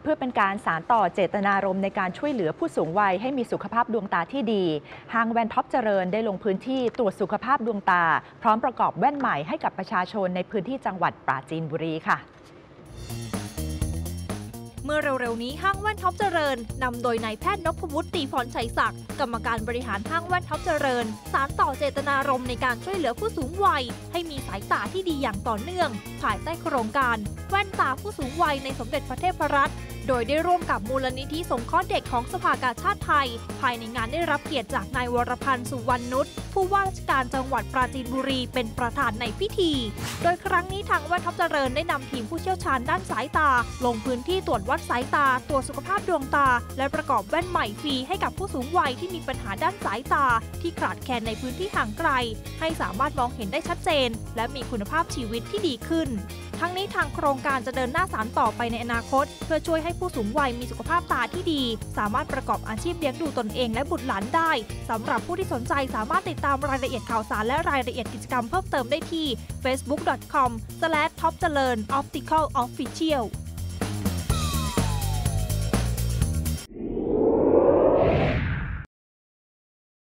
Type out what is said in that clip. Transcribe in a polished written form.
เพื่อเป็นการสานต่อเจตนารมณ์ในการช่วยเหลือผู้สูงวัยให้มีสุขภาพดวงตาที่ดีห้างแว่นท็อปเจริญได้ลงพื้นที่ตรวจสุขภาพดวงตาพร้อมประกอบแว่นใหม่ให้กับประชาชนในพื้นที่จังหวัดปราจีนบุรีค่ะเมื่อเร็วๆนี้ห้างแว่นท็อปเจริญนำโดยนายแพทย์นพวุฒิ ตรีพรชัยศักดิ์กรรมการบริหารห้างแว่นท็อปเจริญสานต่อเจตนารมณ์ในการช่วยเหลือผู้สูงวัยให้มีสายตาที่ดีอย่างต่อเนื่องภายใต้โครงการแว่นตาผู้สูงวัยในสมเด็จพระเทพรัตน์โดยได้ร่วมกับมูลนิธิสงเคราะห์เด็กของสภากาชาดไทยภายในงานได้รับเกียรติจากนายวรพันธ์ สุวรรณนุชผู้ว่าราชการจังหวัดปราจีนบุรีเป็นประธานในพิธีโดยครั้งนี้ทางแว่นท็อปเจริญได้นำทีมผู้เชี่ยวชาญด้านสายตาลงพื้นที่ตรวจวัดสายตาตรวจสุขภาพดวงตาและประกอบแว่นใหม่ฟรีให้กับผู้สูงวัยที่มีปัญหาด้านสายตาที่ขาดแคลนในพื้นที่ห่างไกลให้สามารถมองเห็นได้ชัดเจนและมีคุณภาพชีวิตที่ดีขึ้นทั้งนี้ทางโครงการจะเดินหน้าสานต่อไปในอนาคตเพื่อช่วยให้ผู้สูงวัยมีสุขภาพตาที่ดีสามารถประกอบอาชีพเลี้ยงดูตนเองและบุตรหลานได้สำหรับผู้ที่สนใจสามารถติดตามรายละเอียดข่าวสารและรายละเอียดกิจกรรมเพิ่มเติมได้ที่ facebook.com/topjalernopticalofficial